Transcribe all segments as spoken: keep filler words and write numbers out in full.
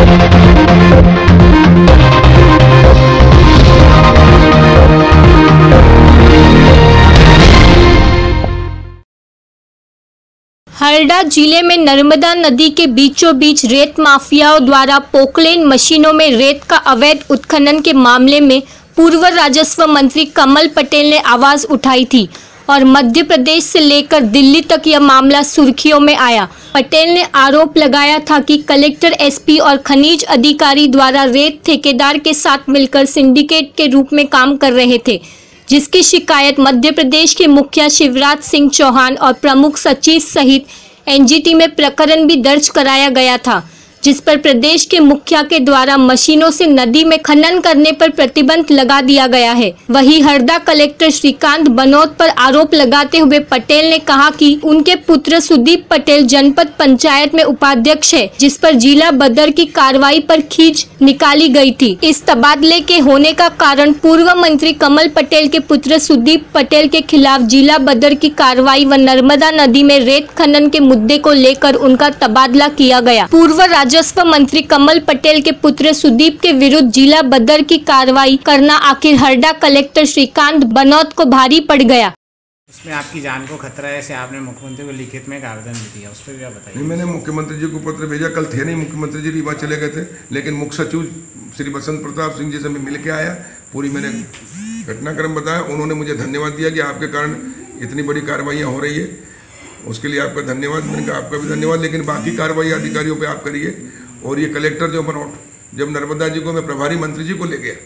हरदा जिले में नर्मदा नदी के बीचों बीच रेत माफियाओं द्वारा पोकलेन मशीनों में रेत का अवैध उत्खनन के मामले में पूर्व राजस्व मंत्री कमल पटेल ने आवाज उठाई थी और मध्य प्रदेश से लेकर दिल्ली तक यह मामला सुर्खियों में आया। पटेल ने आरोप लगाया था कि कलेक्टर, एसपी और खनिज अधिकारी द्वारा रेत ठेकेदार के साथ मिलकर सिंडिकेट के रूप में काम कर रहे थे, जिसकी शिकायत मध्य प्रदेश के मुखिया शिवराज सिंह चौहान और प्रमुख सचिव सहित एनजीटी में प्रकरण भी दर्ज कराया गया था, जिस पर प्रदेश के मुखिया के द्वारा मशीनों से नदी में खनन करने पर प्रतिबंध लगा दिया गया है। वहीं हरदा कलेक्टर श्रीकांत बनोत पर आरोप लगाते हुए पटेल ने कहा कि उनके पुत्र सुदीप पटेल जनपद पंचायत में उपाध्यक्ष है, जिस पर जिला बदर की कार्रवाई पर खींच निकाली गई थी। इस तबादले के होने का कारण पूर्व मंत्री कमल पटेल के पुत्र सुदीप पटेल के खिलाफ जिला बदर की कार्रवाई व नर्मदा नदी में रेत खनन के मुद्दे को लेकर उनका तबादला किया गया। पूर्व राजस्व मंत्री कमल पटेल के पुत्र सुदीप के विरुद्ध जिला बदर की कार्रवाई करना आखिर हरदा कलेक्टर श्रीकांत बनोत को भारी पड़ गया। उसमें आपकी जान को खतरा है, ऐसे आपने मुख्यमंत्री को लिखित में एक आवेदन भी दिया, उस पर भी आप बताइए। नहीं, मैंने मुख्यमंत्री जी को पत्र भेजा, कल थे नहीं मुख्यमंत्री जी, रीवा चले गए थे, लेकिन मुख्य सचिव श्री बसंत प्रताप सिंह जी से मैं मिल के आया, पूरी मैंने घटनाक्रम बताया। उन्होंने मुझे धन्यवाद दिया कि आपके कारण इतनी बड़ी कार्रवाइयाँ हो रही है, उसके लिए आपका धन्यवाद। मैंने कहा आपका भी धन्यवाद, लेकिन बाकी कार्रवाई अधिकारियों पे आप करिए। और ये कलेक्टर जो बनोट, जब नर्मदा जी को मैं प्रभारी मंत्री जी को ले गया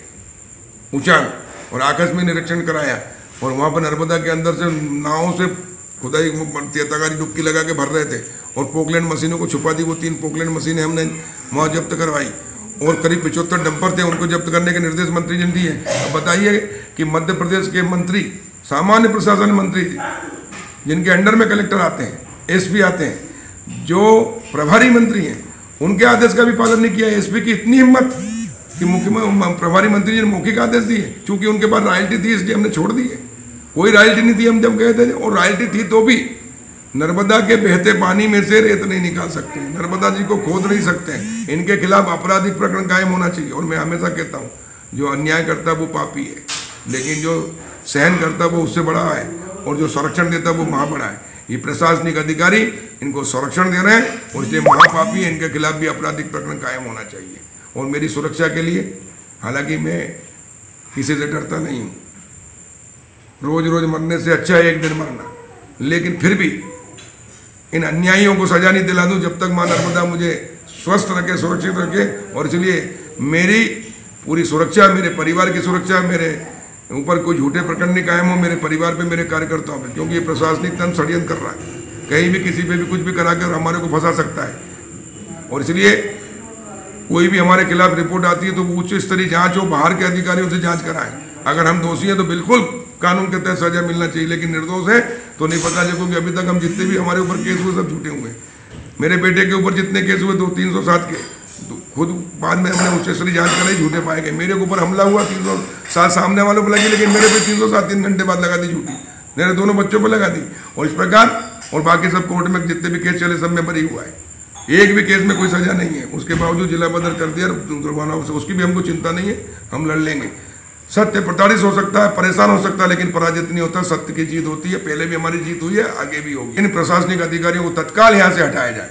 ऊंचान और आकस्मिक निरीक्षण कराया, और वहाँ पर नर्मदा के अंदर से नावों से खुदाई तगारी डुबकी लगा के भर रहे थे और पोकलैंड मशीनों को छुपा दी। वो तीन पोकलैंड मशीनें हमने वहाँ जब्त करवाई और करीब पिछहत्तर डंपर थे, उनको जब्त करने के निर्देश मंत्री जी ने दिए। अब बताइए कि मध्य प्रदेश के मंत्री, सामान्य प्रशासन मंत्री जिनके अंडर में कलेक्टर आते हैं, एसपी आते हैं, जो प्रभारी मंत्री हैं, उनके आदेश का भी पालन नहीं किया। एसपी की इतनी हिम्मत कि मुख्यमंत्री प्रभारी मंत्री जी ने मौखिक आदेश दिए, क्योंकि उनके पास रॉयल्टी थी इसलिए हमने छोड़ दी है। कोई रॉयल्टी नहीं थी हम जब गए थे, और रॉयल्टी थी तो भी नर्मदा के बहते पानी में से रेत नहीं निकाल सकते, नर्मदा जी को खोद नहीं सकते। इनके खिलाफ आपराधिक प्रकरण कायम होना चाहिए। और मैं हमेशा कहता हूँ, जो अन्याय करता है वो पापी है, लेकिन जो सहन करता है वो उससे बड़ा है, और जो संरक्षण देता है वो महा बड़ा है। ये प्रशासनिक अधिकारी इनको संरक्षण दे रहे हैं और इसलिए महापापी है, इनके खिलाफ भी आपराधिक प्रकरण कायम होना चाहिए। और मेरी सुरक्षा के लिए, हालांकि मैं किसी से डरता नहीं हूँ, रोज रोज मरने से अच्छा है एक दिन मरना, लेकिन फिर भी इन अन्यायियों को सजा नहीं दिला दूँ जब तक मां नर्मदा मुझे स्वस्थ रखे, सुरक्षित रखे। और इसलिए मेरी पूरी सुरक्षा, मेरे परिवार की सुरक्षा, मेरे ऊपर कोई झूठे प्रकरण नहीं कायम हो, मेरे परिवार पे, मेरे कार्यकर्ताओं पे, क्योंकि ये प्रशासनिक तंत्र षड्यंत्र कर रहा है, कहीं भी किसी पे भी कुछ भी करा कर हमारे को फंसा सकता है। और इसलिए कोई भी हमारे खिलाफ रिपोर्ट आती है तो वो उच्च स्तरीय जांच हो, बाहर के अधिकारियों से जांच कराएं। अगर हम दोषी हैं तो बिल्कुल कानून के तहत सजा मिलना चाहिए, लेकिन निर्दोष है तो नहीं पता चले, क्योंकि अभी तक हम जितने भी हमारे ऊपर केस हुए सब झूठे हुए। मेरे बेटे के ऊपर जितने केस हुए दो तीन सौ सात के, खुद बाद में हमने उच्च स्तरीय जांच कराई, झूठे पाए गए। मेरे ऊपर हमला हुआ तीन सौ सात सामने वालों पर लगी, लेकिन मेरे पे तीन सौ सात तीन घंटे बाद लगा दी झूठी, मेरे दोनों बच्चों पर लगा दी। और इस प्रकार और बाकी सब कोर्ट में जितने भी केस चले सब में बरी हुआ है, एक भी केस में कोई सजा नहीं है। उसके बावजूद जिला बदर कर दिया दुर्भावना से, उसकी भी हमको चिंता नहीं है, हम लड़ लेंगे। सत्य प्रताड़ित हो सकता है, परेशान हो सकता है, लेकिन पराजित नहीं होता, सत्य की जीत होती है। पहले भी हमारी जीत हुई है, आगे भी होगी। इन प्रशासनिक अधिकारियों को तत्काल यहाँ से हटाया जाए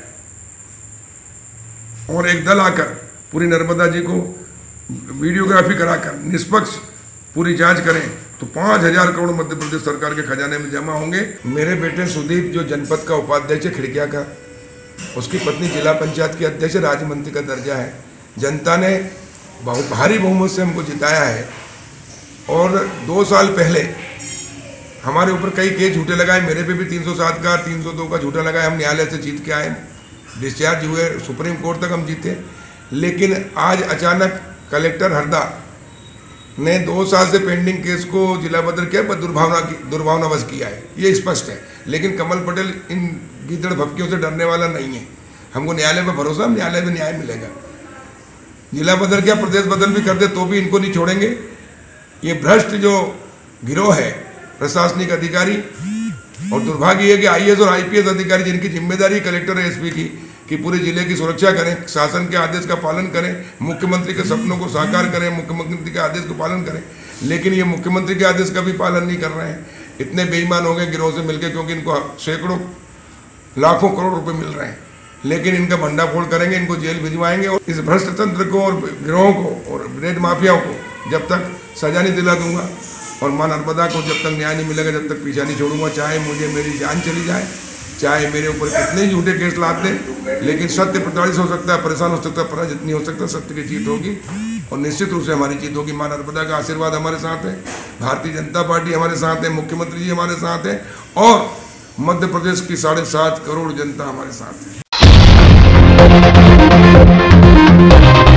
और एक दल आकर पूरी नर्मदा जी को वीडियोग्राफी कराकर निष्पक्ष पूरी जांच करें तो पाँच हजार करोड़ मध्य प्रदेश सरकार के खजाने में जमा होंगे। मेरे बेटे सुदीप जो जनपद का उपाध्यक्ष है खिड़किया का, उसकी पत्नी जिला पंचायत की अध्यक्ष, राज्य मंत्री का दर्जा है। जनता ने बहुत भारी बहुमत से हमको जिताया है, और दो साल पहले हमारे ऊपर कई केस झूठे लगाए, मेरे पे भी तीन सौ सात का तीन सौ दो का झूठा लगाया। हम न्यायालय से जीत के आए, डिस्चार्ज हुए, सुप्रीम कोर्ट तक हम जीते। लेकिन आज अचानक कलेक्टर हरदा ने दो साल से पेंडिंग केस को जिला बदर किया, पर दुर्भावना की दुर्भावनावश किया है, ये स्पष्ट है। लेकिन कमल पटेल इन गीदड़ भपकियों से डरने वाला नहीं है। हमको न्यायालय पर भरोसा, हम न्यायालय में न्याय मिलेगा। जिला बदल क्या, प्रदेश बदल भी कर दे तो भी इनको नहीं छोड़ेंगे। ये भ्रष्ट जो गिरोह है प्रशासनिक अधिकारी, और दुर्भाग्य है कि आईएएस और आईपीएस अधिकारी जिनकी जिम्मेदारी कलेक्टर और एसपी की, कि पूरे जिले की सुरक्षा करें, शासन के आदेश का पालन करें, मुख्यमंत्री के सपनों को साकार करें, मुख्यमंत्री के आदेश को पालन करें। लेकिन ये मुख्यमंत्री के आदेश का भी पालन नहीं कर रहे हैं। इतने बेईमान हो गए गिरोह से मिलकर, क्योंकि इनको सैकड़ों लाखों करोड़ रुपए मिल रहे हैं, लेकिन इनका भंडाफोड़ करेंगे, इनको जेल भिजवाएंगे। और इस भ्रष्ट तंत्र को और गिरोहों को और रेड माफियाओं को जब तक सजा नहीं दिला दूंगा और मां नर्मदा को जब तक न्याय नहीं मिलेगा, जब तक पीछा नहीं छोड़ूंगा। चाहे मुझे मेरी जान चली जाए, चाहे मेरे ऊपर कितने झूठे केस लाते, लेकिन सत्य प्रताड़ित हो सकता है, परेशान हो सकता है, पराजित नहीं हो सकता। सत्य की जीत होगी और निश्चित रूप से हमारी जीत होगी। मां नर्मदा का आशीर्वाद हमारे साथ है, भारतीय जनता पार्टी हमारे साथ है, मुख्यमंत्री जी हमारे साथ है और मध्य प्रदेश की साढ़े सात करोड़ जनता हमारे साथ है।